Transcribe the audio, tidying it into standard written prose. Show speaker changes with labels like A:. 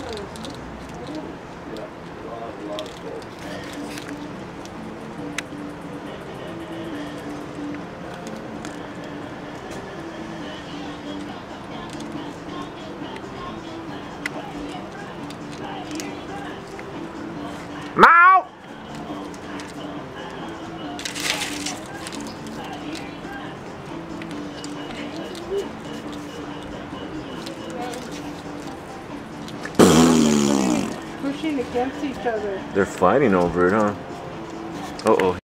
A: Mao!
B: Pushing against each other.
A: They're fighting over it, huh? Uh-oh.